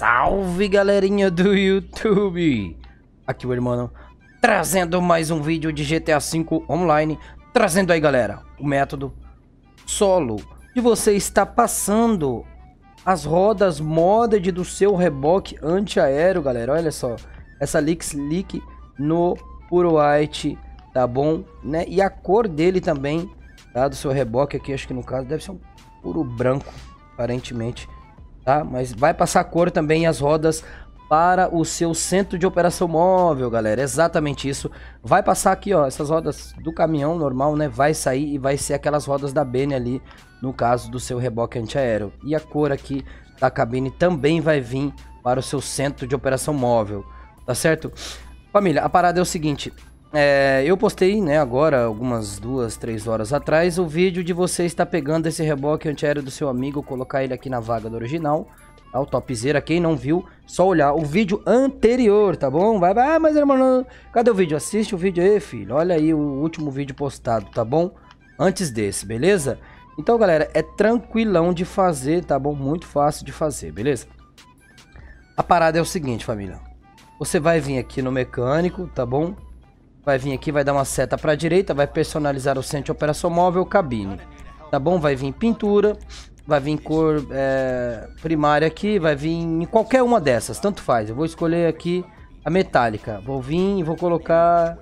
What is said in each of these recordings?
Salve galerinha do YouTube, aqui o irmão trazendo mais um vídeo de GTA V Online, trazendo aí galera, o método solo de você estar passando as rodas modded do seu reboque antiaéreo, galera. Olha só, essa Lick no puro white, tá bom, né? E a cor dele também, tá, do seu reboque aqui, acho que no caso deve ser um puro branco, aparentemente. Tá? Mas vai passar cor também as rodas para o seu centro de operação móvel, galera. Exatamente isso. Vai passar aqui, ó, essas rodas do caminhão normal, né? Vai sair e vai ser aquelas rodas da Bene ali, no caso do seu reboque antiaéreo. E a cor aqui da cabine também vai vir para o seu centro de operação móvel, tá certo? Família, a parada é o seguinte. Eu postei, né, agora, algumas 2, 3 horas atrás, o vídeo de você estar pegando esse reboque antiaéreo do seu amigo, colocar ele aqui na vaga do original, tá? O topzera, quem não viu, só olhar o vídeo anterior, tá bom? Vai, mas irmão, cadê o vídeo? Assiste o vídeo aí, filho, olha aí o último vídeo postado, tá bom? Antes desse, beleza? Então, galera, é tranquilão de fazer, tá bom? Muito fácil de fazer, beleza? A parada é o seguinte, família. Você vai vir aqui no mecânico, tá bom? Vai vir aqui, vai dar uma seta para a direita, vai personalizar o centro de operação móvel, cabine, tá bom? Vai vir pintura, vai vir cor primária aqui, vai vir em qualquer uma dessas, tanto faz. Eu vou escolher aqui a metálica, vou vir e vou colocar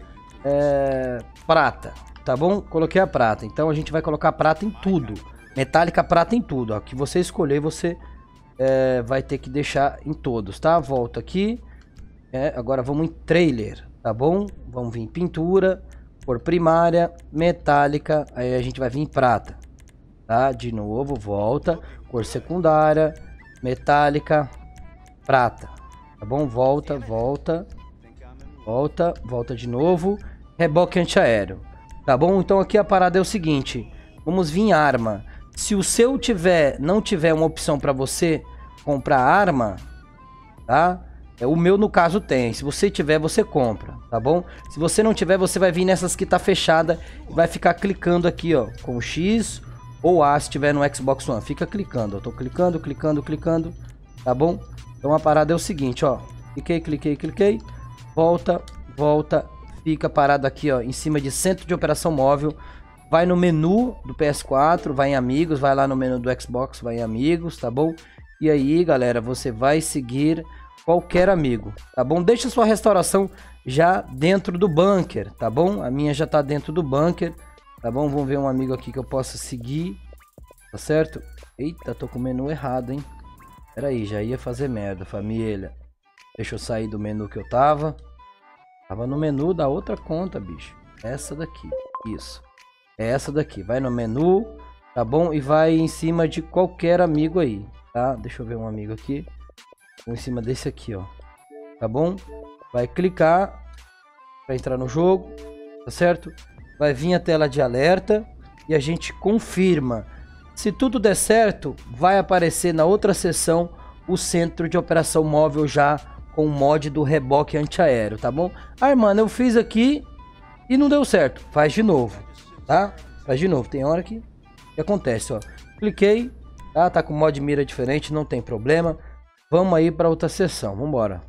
prata, tá bom? Coloquei a prata, então a gente vai colocar prata em tudo, metálica, prata em tudo, ó. Que você escolher, você vai ter que deixar em todos, tá? Volta aqui, agora vamos em trailer. Tá bom? Vamos vir em pintura, cor primária, metálica, aí a gente vai vir em prata, tá? De novo, volta, cor secundária, metálica, prata, tá bom? Volta de novo, reboque antiaéreo, tá bom? Então aqui a parada é o seguinte, vamos vir em arma. Se o seu não tiver uma opção para você comprar arma, tá? O meu, no caso, tem. Se você tiver, você compra, tá bom? Se você não tiver, você vai vir nessas que tá fechada e vai ficar clicando aqui, ó, com o X ou A se tiver no Xbox One. Fica clicando, eu tô clicando, tá bom? Então a parada é o seguinte, ó. Cliquei. Volta, fica parado aqui, ó, em cima de centro de operação móvel. Vai no menu do PS4, vai em amigos, vai lá no menu do Xbox, vai em amigos, tá bom? E aí, galera, você vai seguir qualquer amigo, tá bom? Deixa sua restauração já dentro do bunker, tá bom? A minha já tá dentro do bunker, tá bom? Vamos ver um amigo aqui que eu possa seguir, tá certo? Eita, tô com o menu errado, hein? Pera aí, já ia fazer merda, família. Deixa eu sair do menu que eu tava. Tava no menu da outra conta, bicho. Essa daqui, isso. É essa daqui, vai no menu, tá bom? E vai em cima de qualquer amigo aí, tá? Deixa eu ver um amigo aqui. Em cima desse aqui, ó, tá bom? Vai clicar para entrar no jogo, tá certo? Vai vir a tela de alerta e a gente confirma. Se tudo der certo, vai aparecer na outra seção o centro de operação móvel já com o mod do reboque antiaéreo, tá bom? Ah, mano, eu fiz aqui e não deu certo. Faz de novo, tá? Faz de novo. Tem hora que acontece, ó. Cliquei, tá com mod mira diferente, não tem problema. Vamos aí para outra sessão, vamos embora.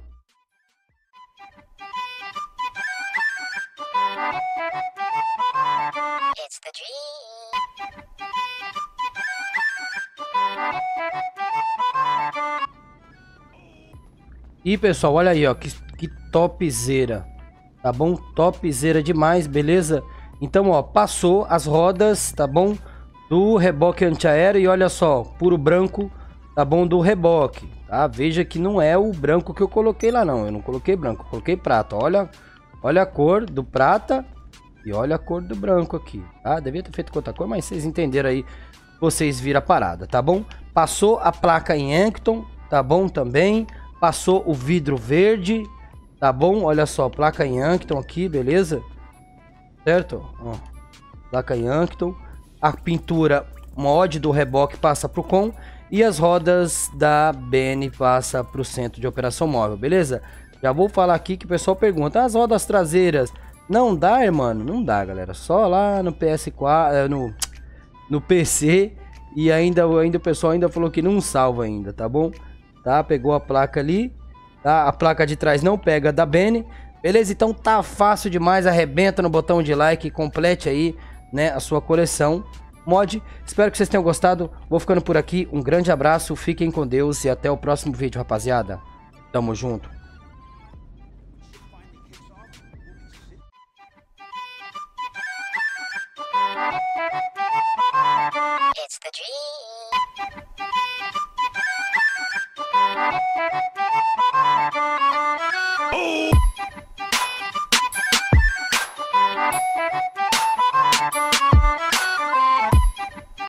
E pessoal, olha aí, ó, que topzera, tá bom? Topzera demais, beleza? Então, ó, passou as rodas, tá bom? Do reboque antiaéreo e olha só, puro branco, tá bom? Do reboque. Ah, veja que não é o branco que eu coloquei lá, não. Eu não coloquei branco, eu coloquei prata. Olha a cor do prata e olha a cor do branco aqui. Ah, devia ter feito com outra cor, mas vocês entenderam aí. Vocês viram a parada, tá bom? Passou a placa em Yankton, tá bom? Também. Passou o vidro verde, tá bom? Olha só, placa em Yankton aqui, beleza? Certo? Ó, placa em Yankton. A pintura mod do reboque passa pro com. E as rodas da Bene passa para o centro de operação móvel, beleza? Já vou falar aqui que o pessoal pergunta, as rodas traseiras não dá, mano? Não dá, galera. Só lá no PS4, no PC. E ainda o pessoal ainda falou que não salva ainda, tá bom? tá? Pegou a placa ali, tá? A placa de trás não pega da Bene, beleza? Então tá fácil demais, arrebenta no botão de like, complete aí, né, a sua coleção mod. Espero que vocês tenham gostado, vou ficando por aqui, um grande abraço, fiquem com Deus e até o próximo vídeo, rapaziada. Tamo junto.